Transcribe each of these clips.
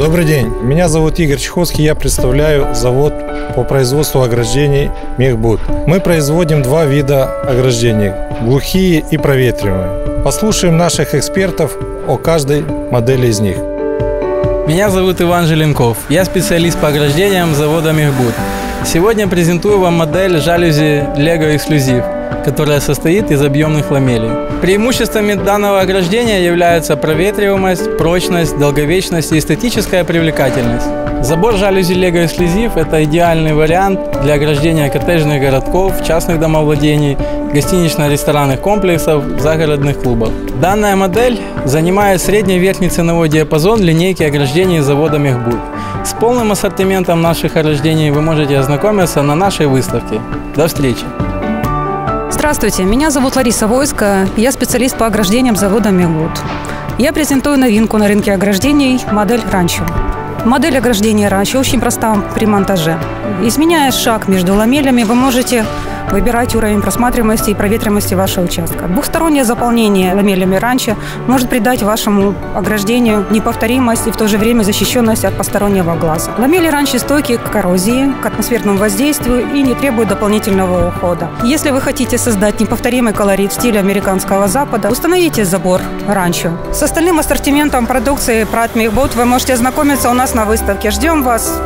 Добрый день, меня зовут Игорь Чеховский, я представляю завод по производству ограждений Мехбуд. Мы производим два вида ограждений – глухие и проветриваемые. Послушаем наших экспертов о каждой модели из них. Меня зовут Иван Желенков, я специалист по ограждениям завода Мехбуд. Сегодня презентую вам модель жалюзи Lego Exclusive, которая состоит из объемных ламелей. Преимуществами данного ограждения являются проветриваемость, прочность, долговечность и эстетическая привлекательность. Забор жалюзи Lego Exclusive – это идеальный вариант для ограждения коттеджных городков, частных домовладений, гостинично-ресторанных комплексов, загородных клубов. Данная модель занимает средний верхний ценовой диапазон линейки ограждений завода Мехбуд. С полным ассортиментом наших ограждений вы можете ознакомиться на нашей выставке. До встречи! Здравствуйте, меня зовут Лариса Войска, я специалист по ограждениям завода Мехбуд. Я презентую новинку на рынке ограждений – модель Ранчо. Модель ограждения Ранчо очень проста при монтаже. Изменяя шаг между ламелями, вы можете выбирать уровень просматриваемости и проветриваемости вашего участка. Двухстороннее заполнение ламелями Ранчо может придать вашему ограждению неповторимость и в то же время защищенность от постороннего глаза. Ламели Ранчо стойки к коррозии, к атмосферному воздействию и не требуют дополнительного ухода. Если вы хотите создать неповторимый колорит в стиле американского запада, установите забор Ранчо. С остальным ассортиментом продукции Pratt Mechbud вы можете ознакомиться у нас на выставке. Ждем вас!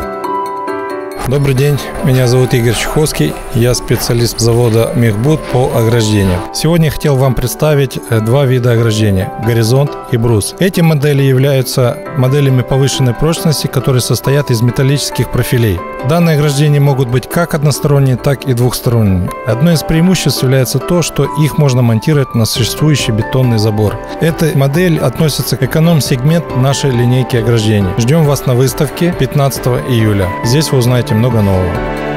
Добрый день, меня зовут Игорь Чеховский, я специалист завода Мехбуд по ограждениям. Сегодня я хотел вам представить два вида ограждения – горизонт и брус. Эти модели являются моделями повышенной прочности, которые состоят из металлических профилей. Данные ограждения могут быть как односторонние, так и двухсторонние. Одно из преимуществ является то, что их можно монтировать на существующий бетонный забор. Эта модель относится к эконом-сегменту нашей линейки ограждений. Ждем вас на выставке 15 июля. Здесь вы узнаете много нового.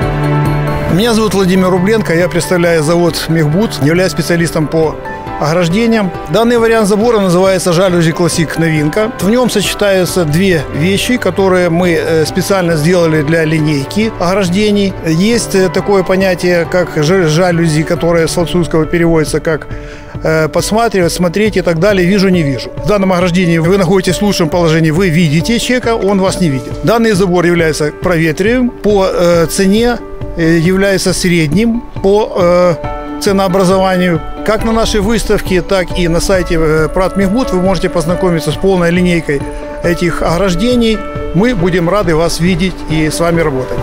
Меня зовут Владимир Рубленко, я представляю завод Мехбуд, являюсь специалистом по ограждениям. Данный вариант забора называется жалюзи Classic новинка. В нем сочетаются две вещи, которые мы специально сделали для линейки ограждений. Есть такое понятие, как жалюзи, которое с французского переводится как подсматривать, смотреть и так далее, вижу, не вижу. В данном ограждении вы находитесь в лучшем положении, вы видите человека, он вас не видит. Данный забор является проветриваемым, по цене является средним по ценообразованию. Как на нашей выставке, так и на сайте Pratt Mechbud вы можете познакомиться с полной линейкой этих ограждений. Мы будем рады вас видеть и с вами работать.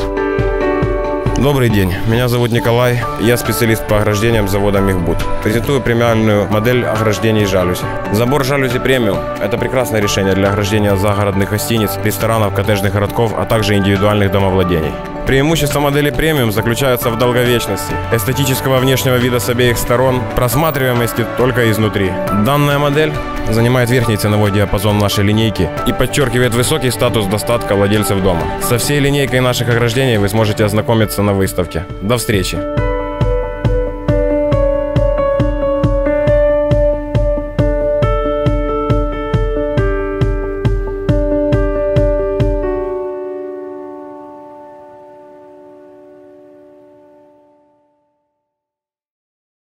Добрый день, меня зовут Николай, я специалист по ограждениям завода Мехбуд. Презентую премиальную модель ограждений жалюзи. Забор жалюзи премиум – это прекрасное решение для ограждения загородных гостиниц, ресторанов, коттеджных городков, а также индивидуальных домовладений. Преимущество модели премиум заключается в долговечности, эстетического внешнего вида с обеих сторон, просматриваемости только изнутри. Данная модель занимает верхний ценовой диапазон нашей линейки и подчеркивает высокий статус достатка владельцев дома. Со всей линейкой наших ограждений вы сможете ознакомиться на выставке. До встречи!